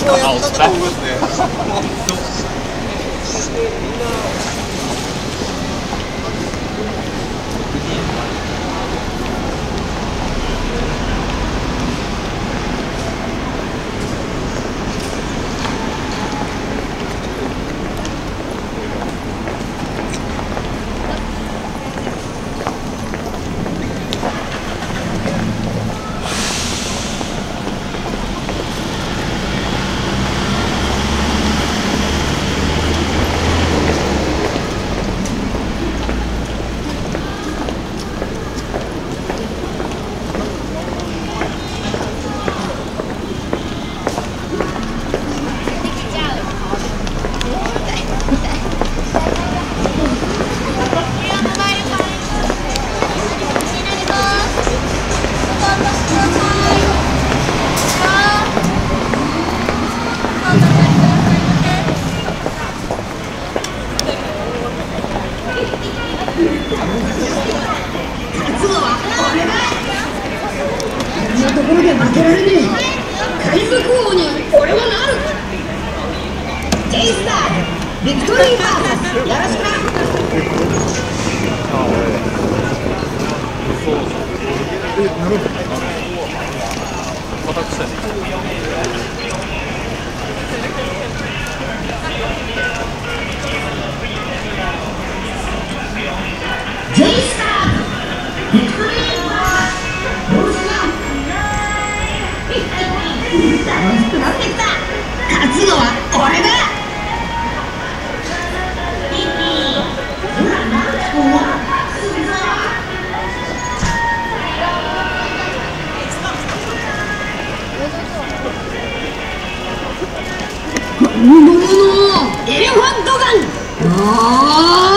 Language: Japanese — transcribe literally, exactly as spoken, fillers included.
こうやったと思いますね。 ところで負けられねえ。海賊王に俺はなる。ジェイスタービクトリーバーサスよろしくな。 え、なるほど。また来たね。 ジェイスタービクトリーバーサスよろしくな。楽しくなってきた。勝つのは俺だ。本物のエレファントガン。